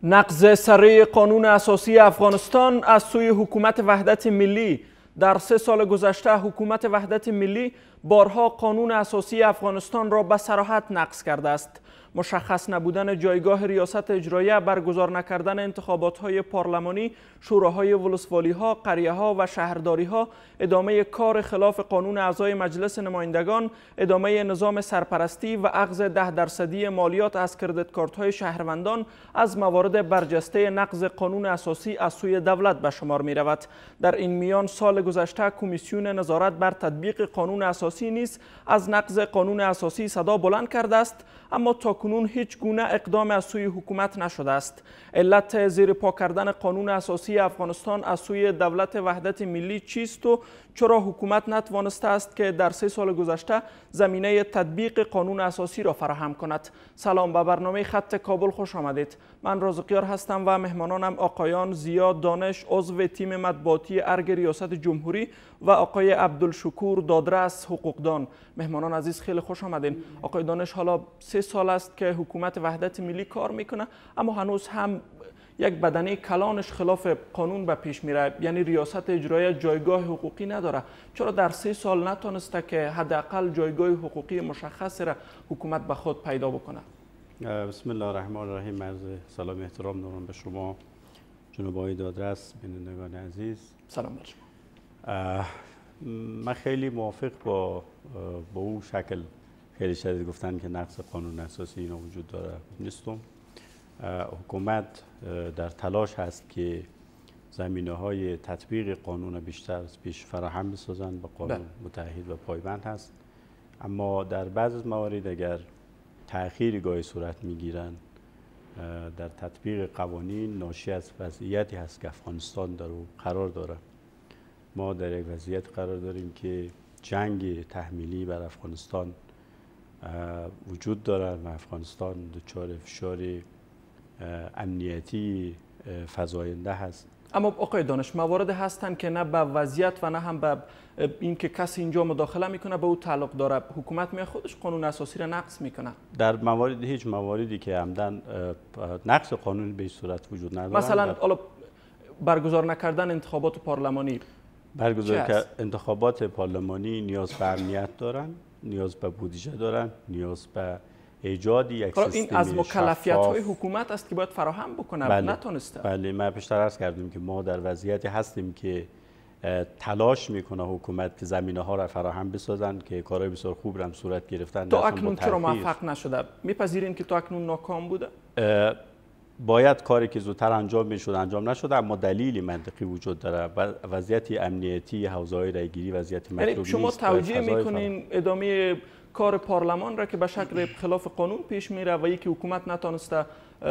نقض سره قانون اساسی افغانستان از سوی حکومت وحدت ملی. در 3 سال گذشته حکومت وحدت ملی بارها قانون اساسی افغانستان را به صراحت نقض کرده است. مشخص نبودن جایگاه ریاست اجراییه، برگزار نکردن انتخابات‌های پارلمانی، شوراهای ولسوالی‌ها، قریه‌ها و شهرداری‌ها، ادامه کار خلاف قانون اعضای مجلس نمایندگان، ادامه نظام سرپرستی و اخذ 10% مالیات از کردیت کارت‌های شهروندان از موارد برجسته نقض قانون اساسی از سوی دولت به شمار می‌رود. در این میان سال گذشته کمیسیون نظارت بر تطبیق قانون اساسی نیز از نقض قانون اساسی صدا بلند کرده است، اما تاکنون هیچ گونه اقدام از سوی حکومت نشده است. علت زیر پا کردن قانون اساسی افغانستان از سوی دولت وحدت ملی چیست و چرا حکومت نتوانسته است که در 3 سال گذشته زمینه تطبیق قانون اساسی را فراهم کند؟ سلام، به برنامه خط کابل خوش آمدید. من رازقیار هستم و مهمانانم آقایان زیاد دانش، عضو تیم مطبوعاتی ارگ ریاست جمهوری و آقای عبدالشکور دادرس، حقوقدان. مهمانان عزیز خیلی خوش آمدین. آقای دانش، حالا 3 سال است که حکومت وحدت ملی کار میکنه، اما هنوز هم یک بدنه کلانش خلاف قانون به پیش میره، یعنی ریاست اجرایی جایگاه حقوقی نداره. چرا در 3 سال نتونسته که حداقل جایگاه حقوقی مشخصی را حکومت به خود پیدا بکنه؟ بسم الله الرحمن الرحیم. عرض سلام و احترام دارم به شما جناب آقای دادرس، بینندگان عزیز. سلام بر شما. من خیلی موافق با اون شکل خیلی شدید گفتن که نقض قانون اساسی اینا وجود داره نیستم. حکومت در تلاش هست که زمینه‌های تطبیق قانون بیشتر از پیش فراهم بسازند، با قانون متحد و پایبند هست، اما در بعض از موارد اگر تأخیری گاهی صورت میگیرند در تطبیق قوانین، ناشی از وضعیتی هست که افغانستان در او قرار داره. ما در یک وضعیت قرار داریم که جنگ تحمیلی بر افغانستان وجود داره و افغانستان دچار فشار امنیتی فزاینده هست. اما آقای دانش، موارد هستند که نه به وضعیت و نه هم به اینکه کسی اینجا مداخله میکنه به او تعلق داره. حکومت می خودش قانون اساسی را نقض میکنه. در موارد هیچ مواردی که عمدن نقض قانون به صورت وجود نداره. مثلا برگزار نکردن انتخابات پارلمانی. انتخابات پارلمانی نیاز به امنیت دارن، نیاز به بودجه دارن، نیاز به ایجاد یک سیستم این از مکلفیت‌های حکومت است که باید فراهم بکنه. نتونسته. بله، ما پیشتر عرض کردیم که ما در وضعیتی هستیم که تلاش میکنه حکومت که زمینه‌ها را فراهم بسازند که کارهای بسیار خوب را هم صورت گرفتن. تا اکنون چرا موفق نشده؟ میپذیرین که تا اکنون ناکام بوده؟ باید کاری که زودتر انجام میشد انجام نشده، اما دلیلی منطقی وجود داره. وضعیت امنیتی حوزه‌های رایگیری وضعیت مطلوبی نیست. شما توجیه میکنین ادامه کار پارلمان را که به شکل خلاف قانون پیش میره و یکی حکومت نتونسته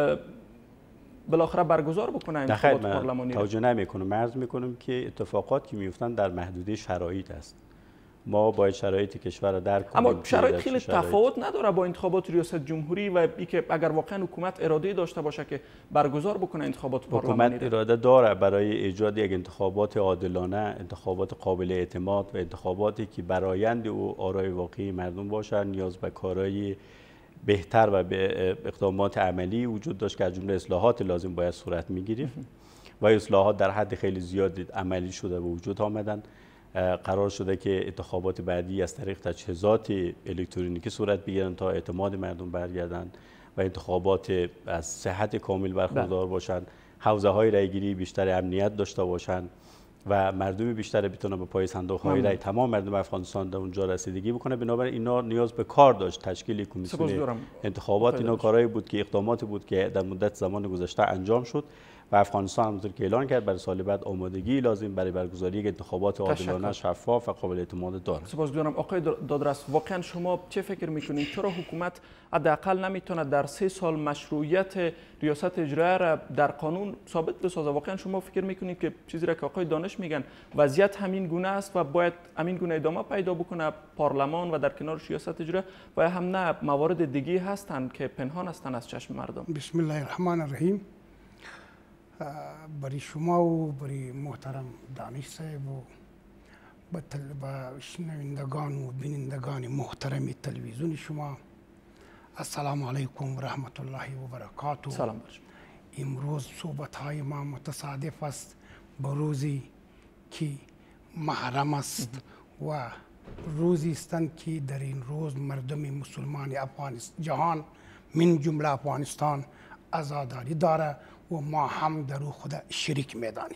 بالاخره برگزار بکنه انتخابات پارلمانی؟ توجیه نمیکنم. عرض میکنم که اتفاقات که میفتن در محدوده شرایط است. ما باید شرایط کشور را درک کنیم. اما شرایط خیلی تفاوت نداره با انتخابات ریاست جمهوری و اینکه اگر واقعا حکومت اراده داشته باشه که برگزار بکنه انتخابات پارلمانی. حکومت اراده داره برای ایجاد یک انتخابات عادلانه، انتخابات قابل اعتماد و انتخاباتی که برآیند او آرای واقعی مردم باشند. نیاز به کارهای بهتر و به اقدامات عملی وجود داشت که از جمله اصلاحات لازم باید صورت میگیرید و اصلاحات در حد خیلی زیادی عملی شده و وجود آمدن. قرار شده که انتخابات بعدی از طریق تجهیزات الکترونیکی صورت بگیرند تا اعتماد مردم برگردند و انتخابات از صحت کامل برخوردار باشند، حوزه‌های رایگیری بیشتر امنیت داشته باشند و مردم بیشتر بتونه به پای صندوق‌های رای تمام مردم افغانستان در اونجا رسیدگی بکنه. بنابراین اینا نیاز به کار داشت. تشکیل کمیسیون انتخابات اینا کارهایی بود که اقداماتی بود که در مدت زمان گذشته انجام شد و افغانستان همونطور که اعلان کرد برای سال بعد آمادگی لازم برای برگزاری یک انتخابات عادلانه، شفاف و قابل اعتماد دارد. سپاسگزارم. آقای دادرس، واقعا شما چه فکر میکنید؟ چرا حکومت حداقل نمیتونه در 3 سال مشروعیت ریاست اجرایی را در قانون ثابت بسازه؟ واقعا شما فکر میکنید که چیزی را که آقای دانش میگن وضعیت همین گونه است و باید همین گونه ادامه پیدا بکنه پارلمان و در کنار ریاست اجرایی، و هم نه موارد دیگه هستند که پنهان هستند از چشم مردم؟ بسم الله الرحمن الرحیم. برای شما و برای محترم دانش صاحب و با شنوندگان و بینندگان محترم تلویزیون شما، السلام علیکم و رحمت الله و برکاته. سلام بر شما. امروز صحبت‌های ما متصادف است به روزی که محرم است و روزی استند که در این روز مردم مسلمان جهان من جمله افغانستان عزاداری داره و ما هم در او خود شریک میدانیم.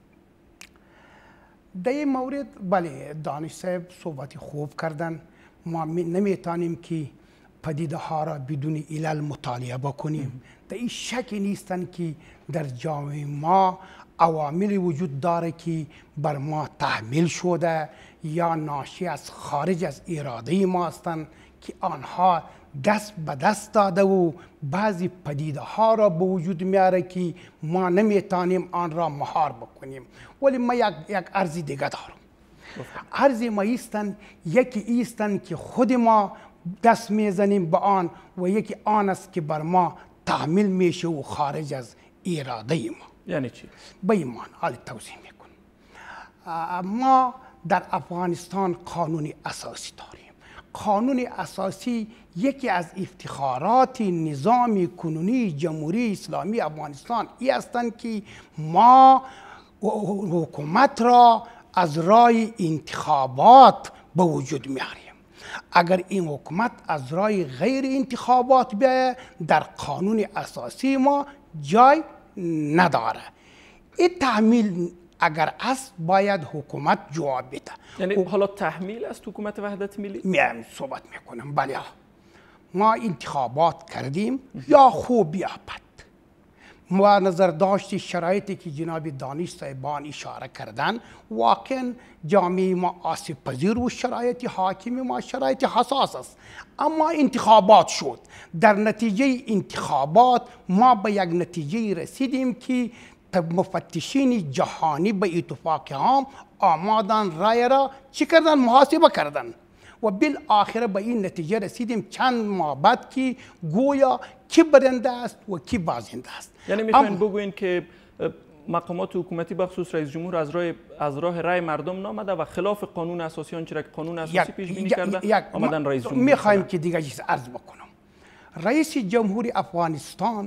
در این مورد بله دانش صاحب صحبت خوب کردن. ما نمیتونیم که پدیده ها را بدون علل مطالعه بکنیم. در این شکی نیستن که در جامعه ما عواملی وجود داره که بر ما تحمیل شده یا ناشی از خارج از اراده ما هستند که آنها دست به دست داده و بعضی پدیده ها را به وجود میاره که ما نمیتونیم آن را مهار بکنیم. ولی ما یک عرض دیگه دارم. عرض ما یکی ایستن که خود ما دست میزنیم به آن و یکی آن است که بر ما تحمیل میشه و خارج از اراده ما. یعنی چی؟ به ایمان حال توضیح میکنم. ما در افغانستان قانون اساسی داریم. قانون اساسی یکی از افتخارات نظام کنونی جمهوری اسلامی افغانستان ای هستند که ما حکومت را از راه انتخابات به وجود میاریم. اگر این حکومت از راه غیر انتخابات بیاید در قانون اساسی ما جای نداره. این تحمیل اگر است باید حکومت جواب بده. یعنی حالا تحمیل است حکومت وحدت ملی؟ صحبت میکنم. بله ما انتخابات کردیم یا خوب یا بد. ما نظر داشتی شرایطی که جناب دانش صاحبان اشاره کردن واقعا جامعه ما آسیب پذیر و شرایط حاکم ما شرایط حساس است. اما انتخابات شد. در نتیجه انتخابات ما به یک نتیجه رسیدیم که مفتشین جهانی به اتفاق هم آمادن رای را چی کردن؟ محاسبه کردن و بالاخره به این نتیجه رسیدیم چند ماه بعد که گویا کی برنده است و کی بازنده است. یعنی میخواین بگوین که مقامات حکومتی بخصوص رئیس جمهور از راه رای مردم نامده و خلاف قانون اساسی آنچه را که قانون اساسی پیش بینی کرده آمدن رئیس جمهور. میخوایم که دیگه چیز عرض بکنم. رئیس جمهور افغانستان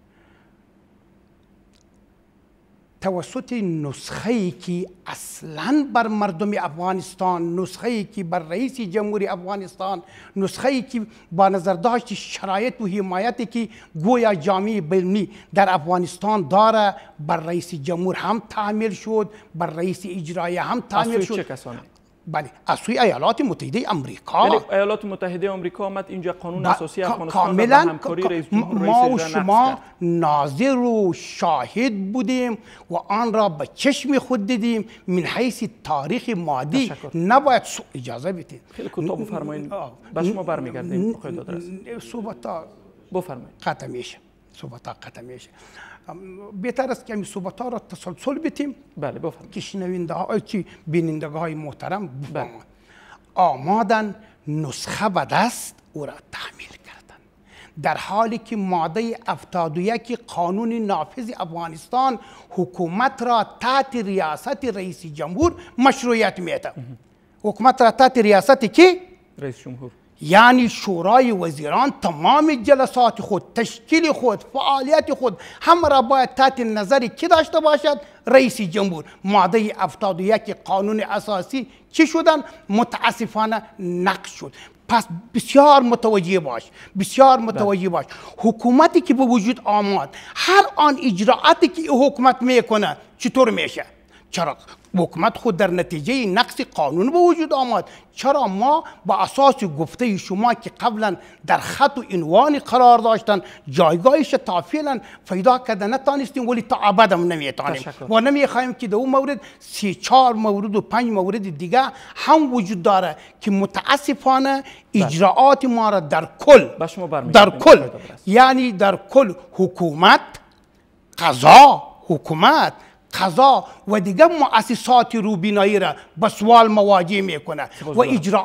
توسط نسخه‌ای که اصلاً بر مردم افغانستان، نسخه‌ای که بر رئیس جمهوری افغانستان، نسخه‌ای که با نظر داشت شرایط و حمایتی که گویا جامعه بین‌المللی در افغانستان داره بر رئیس جمهور هم تعمیل شد، بر رئیس اجرایه هم تعمیل شد. چه کسانی؟ بله از سوی ایالات متحده آمریکا. یعنی ایالات متحده آمریکا آمد اینجا قانون اساسی افغانستان کاملا همکاری رئیس جمهور ما و شما ناظر و شاهد بودیم و آن را به چشم خود دیدیم. من حیث تاریخ مادی نباید اجازه بدید. خیلی کوتاه بفرمایید. به شما برمیگردیم. صحبت بفرمایید. قطع میشه. صحبت قطع میشه. بهتر است که این صحبت ها را تسلسل بدیم. بله بفرمایید. که شنونده ها چی بیننده های محترم آمادن نسخه به دست او را تحمیل کردن در حالی که ماده 71 قانون نافذ افغانستان حکومت را تحت ریاست رئیس جمهور مشروعیت میده. حکومت را تحت ریاست کی؟ رئیس جمهور. یعنی شورای وزیران تمام جلسات خود، تشکیل خود، فعالیت خود همه را باید تحت نظر کی داشته باشد؟ رئیس جمهور. ماده 71 قانون اساسی چی شدن؟ متاسفانه نقض شد. پس بسیار متوجه باش، بسیار متوجه باش. حکومتی که به وجود آمد هر آن اجراعاتی که حکومت میکنه چطور میشه؟ چرا حکومت خود در نتیجه نقض قانون به وجود آمد؟ چرا ما با اساس گفته شما که قبلا در خط و عنوان قرار داشتن جایگاهش تا فعلا پیدا کرده نتانستیم ولی تا ابد هم نمیتونیم و نمیخوایم که در اون مورد 3-4 مورد و 5 مورد دیگه هم وجود داره که متاسفانه اجراعات ما را در کل یعنی در کل حکومت قضا و دیگه مؤسسات روبینایی را به سوال مواجه میکنه و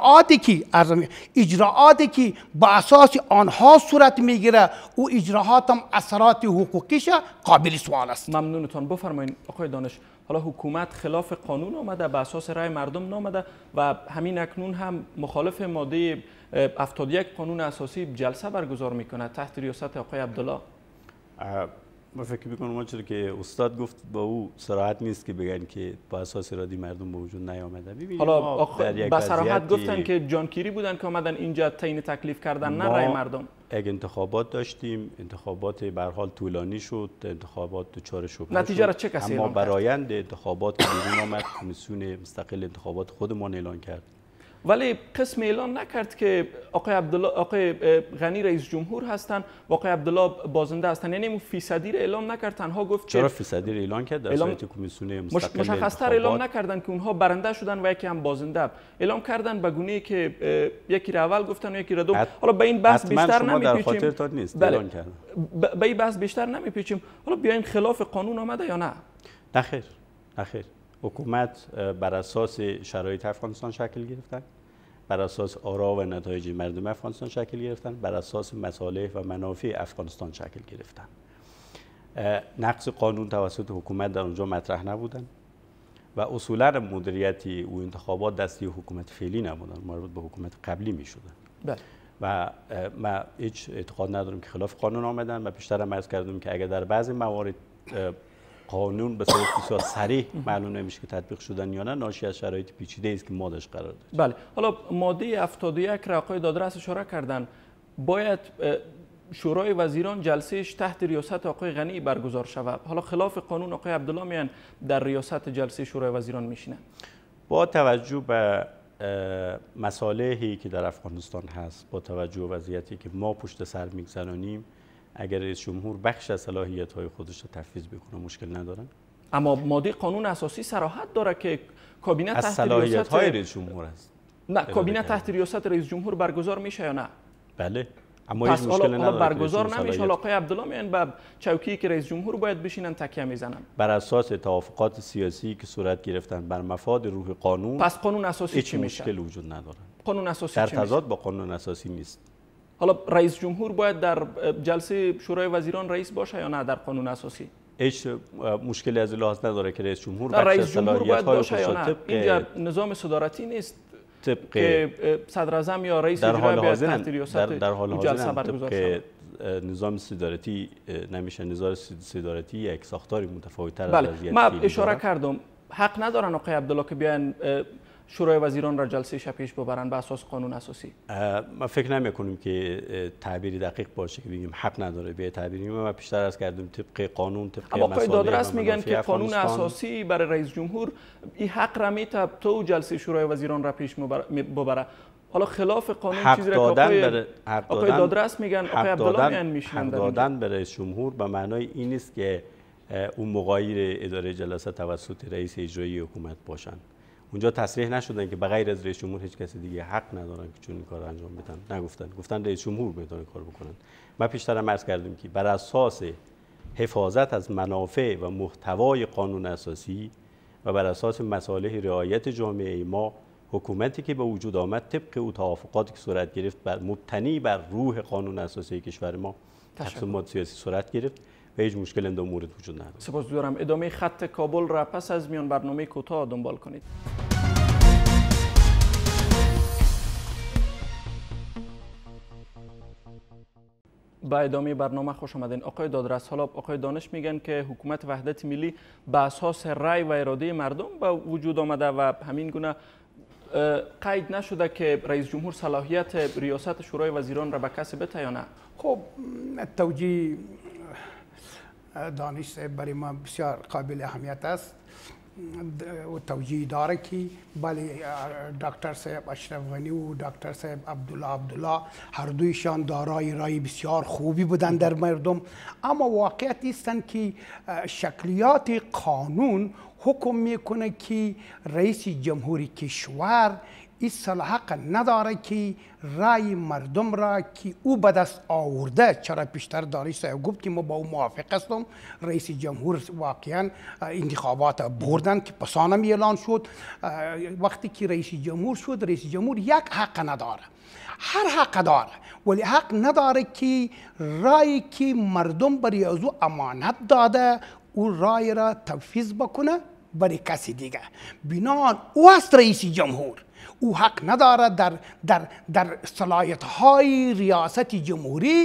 اجراعاتی که با اساس آنها صورت میگیره او اجراعات هم اثرات حقوقیش قابل سوال است. ممنونتان. بفرمایید آقای دانش، حالا حکومت خلاف قانون آمده، به اساس رای مردم نامده و همین اکنون هم مخالف ماده 71 قانون اساسی جلسه برگزار میکنه تحت ریاست آقای عبدالله. من فکر می‌کنم اونجوری که استاد گفت با او صراحت نیست که بگن که با اساس ارادی مردم به وجود نیامده. حالا با صراحت گفتن که جانکیری بودن که اومدن اینجا تعیین تکلیف کردن، نه رای مردم. یک انتخابات داشتیم، انتخابات به هر حال طولانی شد، انتخابات دچار شبهه نتیجه را چه کسی اما برآیند انتخابات بیرون آمد، کمیسیون مستقل انتخابات خودمان اعلان کرد. ولی قسم اعلان نکرد که آقای غنی رئیس جمهور هستند و آقای عبدالله بازنده هستند، یعنی فیصدی را اعلام نکرد، تنها گفت چرا فیصدی را اعلان کرد؟ در سایت کمیسیون مستقل مشخص‌تر اعلام نکردن که اونها برنده شدن و یکی هم بازنده. اعلام کردن به گونه‌ای که یکی را اول گفتن و یکی را دوم. حالا به این بحث بیشتر نمی‌پیچیم. اعلان کردن. به این بحث بیشتر نمی‌پیچیم. حالا بیاین خلاف قانون آمده یا نه؟ نخیر. حکومت بر اساس شرایط افغانستان شکل گرفتن، بر اساس آرا و نتایج مردم افغانستان شکل گرفتن، بر اساس مصالح و منافع افغانستان شکل گرفتن. نقض قانون توسط حکومت در اونجا مطرح نبودن و اصولا مدیریت او انتخابات دستی حکومت فعلی نبودن، مربوط به حکومت قبلی میشدن. بله. و من هیچ اعتقاد ندارم که خلاف قانون آمدن و بیشتر هم عرض کردم که اگر در بعضی موارد قانون به صورت بسیار صریح معلوم نمیشه که تطبیق شدن یا نه، ناشی از شرایط پیچیده است که ما درش قرار داریم. بله. حالا ماده 71 را آقای دادرس اشاره کردن، باید شورای وزیران جلسهش تحت ریاست آقای غنی برگزار شود. حالا خلاف قانون آقای عبدالله میان در ریاست جلسه شورای وزیران میشینن. با توجه به مصالحی که در افغانستان هست، با توجه به وضعیتی که ما پشت سر میگذرانیم، اگر رئیس جمهور بخش از صلاحیت‌های خودش را تفویض بکنه مشکل ندارن. اما ماده قانون اساسی صراحت داره که کابینه تحت صلاحیت‌های رئیس جمهور است. نه، کابینه تحت ریاست رئیس جمهور برگزار میشه یا نه؟ بله. اما هیچ مشکل نداره. برگزار نمیشه. حالا آقای عبدالله میان به چوکی که رئیس جمهور باید بشینن تکیه میزنن. بر اساس توافقات سیاسی که صورت گرفتن بر مفاد روح قانون. پس قانون اساسی چی میشه؟ مشکل وجود نداره. قانون اساسی در تضاد با قانون اساسی نیست. حالا رئیس جمهور باید در جلسه شورای وزیران رئیس باشه یا نه در قانون اساسی؟ هیچ مشکلی از لحاظ نداره که رئیس جمهور رئیس جمهور باید باشه یا نه؟ اینجا نظام صدارتی نیست که صدر اعظم یا رئیس اجرایی باید تحت ریاست جلسه برگزار شود. نظام صدارتی نمیشه. نظام صدارتی یک ساختاری متفاوت‌تر از وضعیت ما اشاره کردم حق ندارن آقای عبدالله که بیان شورای وزیران را جلسه پیش ببرن به اساس قانون اساسی. ما فکر نمی‌کنیم که تعبیری دقیق باشه که بگیم حق نداره. به تعبیری ما بیشتر از کردیم طبق قانون، طبق مصالح. آقای دادرس میگن که قانون اساسی برای رئیس جمهور این حق را میده تو جلسه شورای وزیران را پیش ببره. حالا خلاف قانون چیزی را که آقای دادرس میگن آقای عبدالله میان میشنن. حق دادن به رئیس جمهور به معنای این نیست که اون مغایر اداره جلسه توسط رئیس اجرایی حکومت باشند. اونجا تصریح نشدن که بغیر از رئیس جمهور هیچ کسی دیگه حق ندارن که چون این کار انجام بدن. گفتن رئیس جمهور میتونه کار بکنن. ما پیشتر هم عرض کردیم که بر اساس حفاظت از منافع و محتوای قانون اساسی و بر اساس مصالح رعایت جامعه ما، حکومتی که به وجود آمد طبق او توافقاتی که صورت گرفت مبتنی بر روح قانون اساسی کشور ما تصمیمات سیاسی صورت گرفت و هیچ مشکل در مورد وجود نداره. سپاسگزارم. ادامه خط کابل را پس از میان برنامه کوتاه دنبال کنید. با ادامه برنامه خوش آمدین. آقای دادرس، حالا آقای دانش میگن که حکومت وحدت ملی به اساس رأی و اراده مردم به وجود آمده و همین گونه قید نشده که رئیس جمهور صلاحیت ریاست شورای وزیران را به کسی بده یا نه؟ خب توجیه دانش صاحب برای ما بسیار قابل اهمیت است و توجیه داره که بله دکتر صاحب اشرف غنی و دکتر صاحب عبدالله هر دویشان دارای رای بسیار خوبی بودند در مردم، اما واقعیت ایستند که شکلیات قانون حکم میکنه که رئیس جمهوری کشور این صلاحیت نداره که رای مردم را که او به دست آورده، چرا پیشتر دانش صاحب گفت که ما با او موافق هستم، رئیس جمهور واقعا انتخابات بردن که پسانم اعلان شد. وقتی که رئیس جمهور شد، رئیس جمهور یک حق نداره، هر حق داره ولی حق نداره که رای که مردم برای از او امانت داده او رای را تفویض بکنه برای کسی دیگه. بنابراین او است رئیس جمهور، او حق نداره در صلاحیت های ریاست جمهوری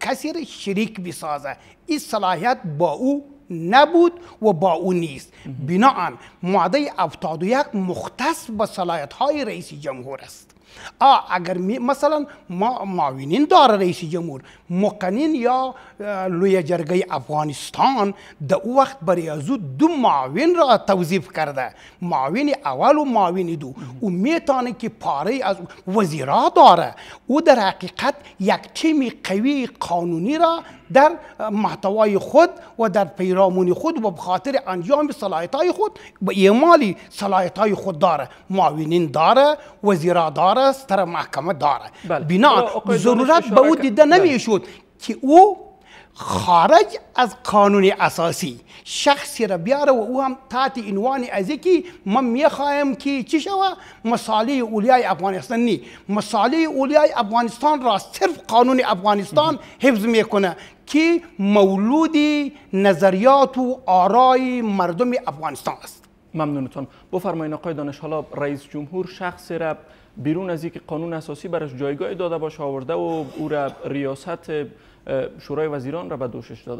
کسی را شریک بسازه. این صلاحیت با او نبود و با او نیست. بناهن ماده 71 مختص به صلاحیت های رئیس جمهور است. اگر مثلا معاونین داره رئیس جمهور، مقنین یا لوی جرگه افغانستان در او وقت برای از دو معاون را توظیف کرده، معاون اول و معاون دو. او میتونه که پاره از وزیرا داره. او در حقیقت یک تیم قوی قانونی را در محتوای خود و در پیرامون خود و بخاطر انجام صلاحیت‌های خود و اعمال صلاحیت‌های خود داره. معاونین داره، وزیرا داره، ستر محکمه داره. بنا ضرورت به او دیده نمیشد که او خارج از قانون اساسی شخصی را بیاره و او هم تحت عنوان از که من میخوایم که چی شوه مصالح اولیای افغانستان نی، مصالح اولیای افغانستان را صرف قانون افغانستان حفظ میکنه که مولود نظریات و آرای مردم افغانستان است. ممنونتان. بفرمایید آقای دانش، حالا رئیس جمهور شخص را بیرون از اینکه قانون اساسی برش جایگاه داده باشه آورده و او را ریاست شورای وزیران را به دوشش داده.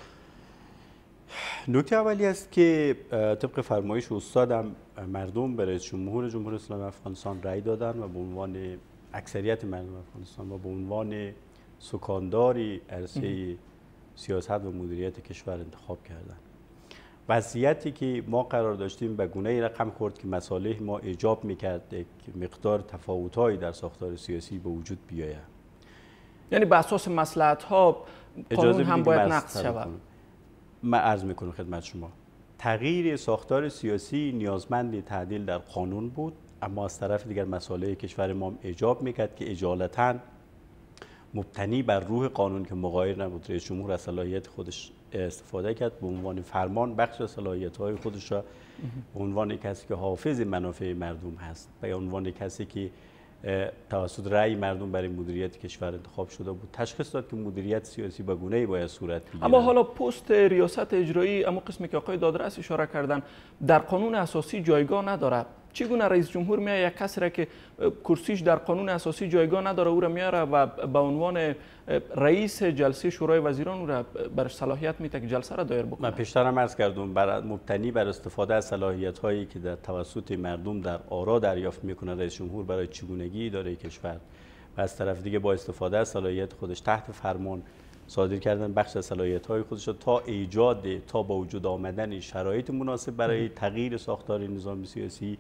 نکته اولی است که طبق فرمایش استادم مردم به رئیس جمهور جمهوری اسلامی افغانستان رأی دادن و به عنوان اکثریت مردم افغانستان و به عنوان سکانداری عرصه سیاست و مدیریت کشور انتخاب کردند. وضعیتی که ما قرار داشتیم به گونه‌ای رقم خورد که مصالح ما ایجاب می‌کرد که مقدار تفاوت‌هایی در ساختار سیاسی به وجود بیاید. یعنی به اساس مصلحت‌ها قانون هم باید نقض شود. من عرض میکنم خدمت شما تغییر ساختار سیاسی نیازمند تعدیل در قانون بود، اما از طرف دیگر مصالح کشور ما ایجاب میکرد که اجالتاً مبتنی بر روح قانون که مغایر نبود رئیس جمهور از صلاحیت خودش استفاده کرد، به عنوان فرمان بخش از صلاحیت‌های خودش را به عنوان کسی که حافظ منافع مردم هست، به عنوان کسی که توسط رأی مردم برای مدیریت کشور انتخاب شده بود تشخیص داد که مدیریت سیاسی به گونه‌ای باید صورت بگیرد. اما حالا پست ریاست اجرایی، اما قسمی که آقای دادرس اشاره کردن، در قانون اساسی جایگاه نداره. چگونه رئیس جمهور میاد یک کسی را که کرسیش در قانون اساسی جایگاه نداره او را میاره و به عنوان رئیس جلسه شورای وزیران او را برش صلاحیت میده که جلسه را دایر بکنه؟ من پیشترم عرض کردم مبتنی بر استفاده از صلاحیت هایی که در توسط مردم در آرا دریافت میکنه رئیس جمهور برای چگونگی اداره کشور و از طرف دیگه با استفاده از صلاحیت خودش تحت فرمان صادر کردن بخش از صلاحیت‌های خودش تا تا با وجود آمدن شرایط مناسب برای تغییر ساختار نظام سیاسی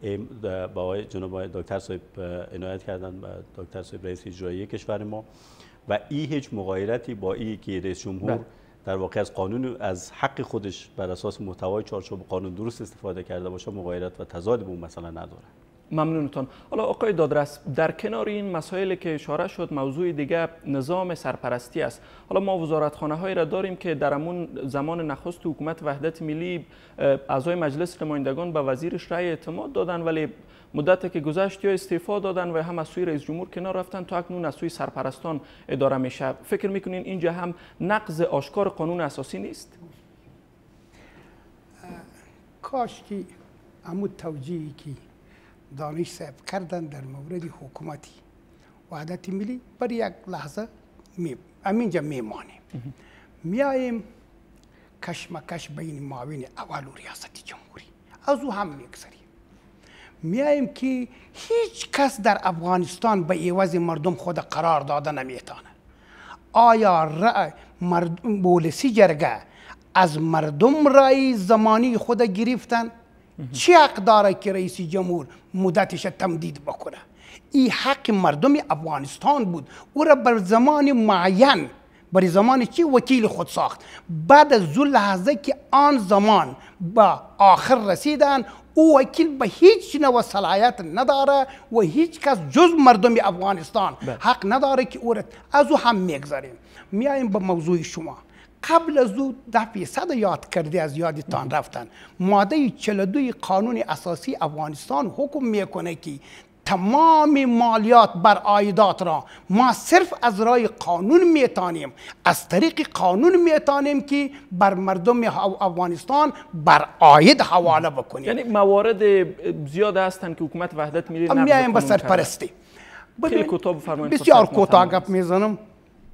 با جناب دکتر صاحب عنایت کردن و دکتر صاحب رئیس اجرایی کشور ما و این هیچ مغایرتی با این که رئیس جمهور در واقع از قانون از حق خودش بر اساس محتوای چارچوب قانون درست استفاده کرده باشه مغایرت و تضاد به اون مسئله نداره. ممنونتان. حالا آقای دادرس، در کنار این مسائل که اشاره شد موضوع دیگه نظام سرپرستی است. حالا ما وزارتخانه هایی را داریم که در همون زمان نخست حکومت وحدت ملی اعضای مجلس نمایندگان به وزیرش رأی اعتماد دادن، ولی مدتی که گذشت یا استعفا دادن و هم از سوی رئیس جمهور کنار رفتن تا اکنون از سوی سرپرستان اداره میشه. فکر میکنین اینجا هم نقض آشکار قانون اساسی نیست؟ کاش که عمود توجیهی که دانش صاحب کردن در مورد حکومتی وحدت ملی برای یک لحظه همینجا میمانیم. میاییم کشمکش بین معاون اول و ریاست جمهوری از او هم میگذریم. میاییم که هیچ کس در افغانستان به عوض مردم خود قرار داده نمیتونه. آیا بولسی جرگه از مردم رأی زمانی خود گرفتن؟ چه حق داره که رئیس جمهور مدتش تمدید بکنه؟ این حق مردم افغانستان بود. او را بر زمان معین برای زمان چی وکیل خود ساخت. بعد از اون لحظه که آن زمان با آخر رسیدن او وکیل به هیچ نوع صلاحیت نداره و هیچ کس جز مردم افغانستان حق نداره که او را از او هم میگذاریم. میاییم به موضوع شما. قبل از او 10% یاد کرده از یادتان رفتن. ماده 42 قانون اساسی افغانستان حکم میکنه که تمام مالیات بر عایدات را ما صرف از رای قانون میتانیم، از طریق قانون میتانیم که بر مردم افغانستان بر عاید حواله بکنیم. یعنی موارد زیاد هستند که حکومت وحدت ملی میایم به سرپرستی. خیلی کوتاه بفرمایید. بسیار کوتاه گپ میزنم.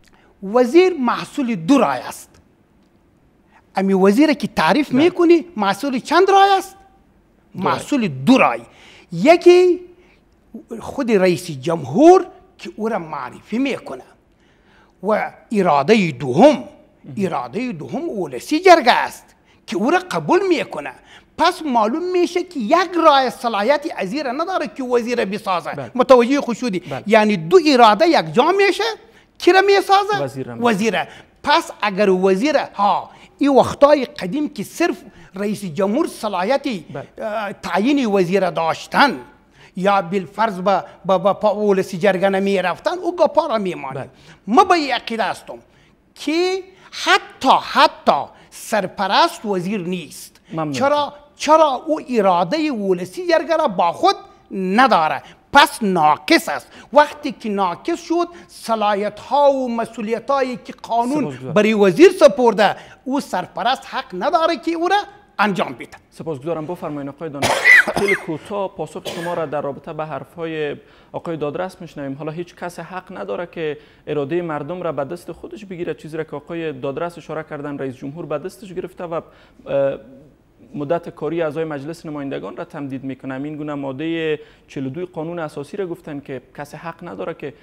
وزیر محصول 2 رای است. امی وزیر که تعریف میکنی محصول چند رای است؟ محصول 2 رای. یکی خود رئیس جمهور که او را معرفی میکنه و اراده دوم اولسی جرگه است که او را قبول میکنه. پس معلوم میشه که یک رای صلاحیتی از این نداره که وزیر بسازه. متوجه خود شدی؟ یعنی 2 اراده یک جا میشه کی را میسازه؟ وزیره. پس اگر وزیر این وقتای قدیم که صرف رئیس جمهور صلاحیتی تعیین وزیر داشتن یا بالفرض با اولسی جرگه نمی رفتن او گپا را میمانه. ما به این عقیده هستم که حتی سرپرست وزیر نیست. چرا او اراده اولسی جرگه را با خود نداره، پس ناقص است. وقتی که ناقص شد صلاحیت ها و مسئولیت هایی که قانون برای وزیر سپرده او سرپرست حق نداره که او را انجام بده. سپاسگزارم. بفرمایید آقای دانش. خیلی کوتاه پاسخ شما را در رابطه به حرفهای آقای دادرس میشنویم. حالا هیچ کس حق نداره که اراده مردم را به دست خودش بگیره، چیزی را که آقای دادرس اشاره کردن رئیس جمهور به دستش گرفته و مدت کاری اعضای مجلس نمایندگان را تمدید میکنه. این گونه ماده 42 قانون اساسی را گفتن که کسی حق نداره که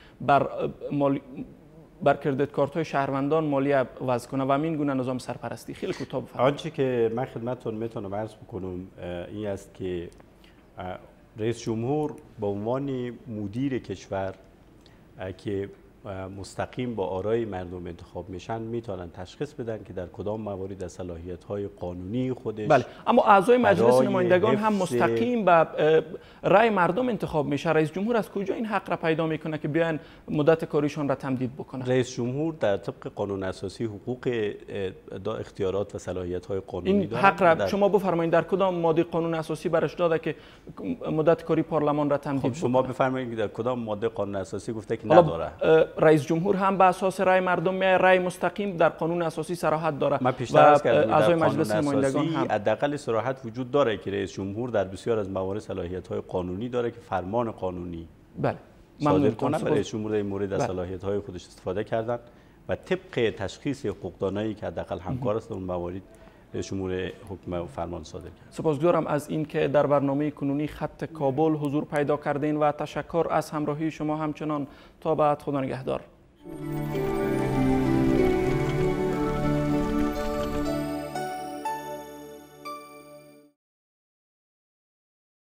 بر کردیت کارت های شهروندان مالیه وضع کنه و این گونه نظام سرپرستی. خیلی کوتاه بفرمایید. آنچه که من خدمتتون میتونم عرض بکنم این است که رئیس جمهور به عنوان مدیر کشور که مستقیم با آرای مردم انتخاب میشن میتونن تشخیص بدن که در کدام موارد از صلاحیت‌های قانونی خودش. بله، اما اعضای مجلس نمایندگان هم مستقیم به رای مردم انتخاب میشه. رئیس جمهور از کجا این حق را پیدا میکنه که بیان مدت کاریشون را تمدید بکنه؟ رئیس جمهور در طبق قانون اساسی حقوق اختیارات و صلاحیت‌های قانونی این داره. حق را شما بفرمایید در کدام ماده قانون اساسی برش داده که مدت کاری پارلمان را تمدید بکنه؟ شما بفرمایید در کدام ماده قانون اساسی گفته که نداره؟ رئیس جمهور هم به اساس رای مردم میای، رای مستقیم در قانون اساسی صراحت داره. من پیشتر عرض کردم اعضای مجلس نمایندگان هم حداقل صراحت وجود داره که رئیس جمهور در بسیار از موارد صلاحیت‌های قانونی داره که فرمان قانونی صادر کنه. رئیس جمهور در این مورد از صلاحیت‌های خودش استفاده کردن و طبق تشخیص حقوقدانایی که حداقل همکار است در اون موارد رئیس جمهور حکم و فرمان صادر کرد. سپاسگزارم از اینکه در برنامه کنونی خط کابل حضور پیدا کردین و تشکر از همراهی شما همچنان. تا بعد، خدا نگهدار.